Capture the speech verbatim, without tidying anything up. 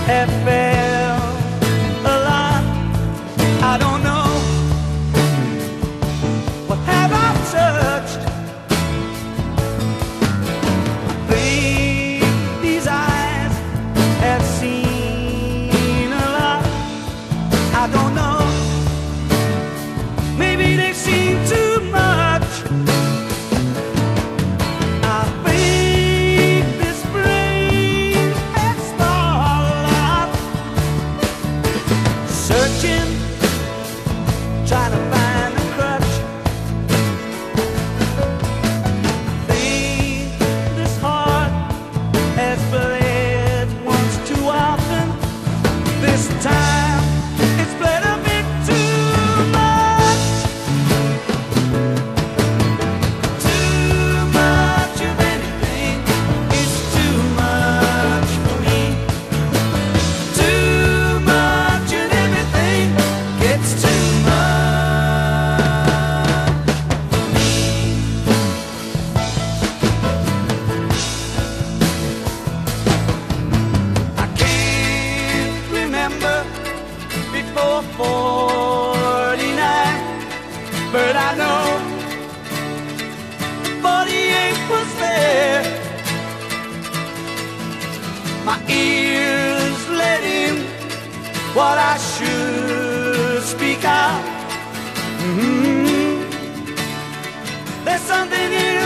have felt a lot. I don't know, what have I touched? I think these eyes have seen a lot. I don't know, maybe they've seen too much. I think this brain has started searching, trying to find a crutch. I think this heart has bled once too often. This time it's bled a bit too much. Too much of anything is too much for me. Too much of everything gets too much for me. I can't remember before forty-nine, but I know forty-eight was there. My ears let in what I should speak out. Mhm. There's something in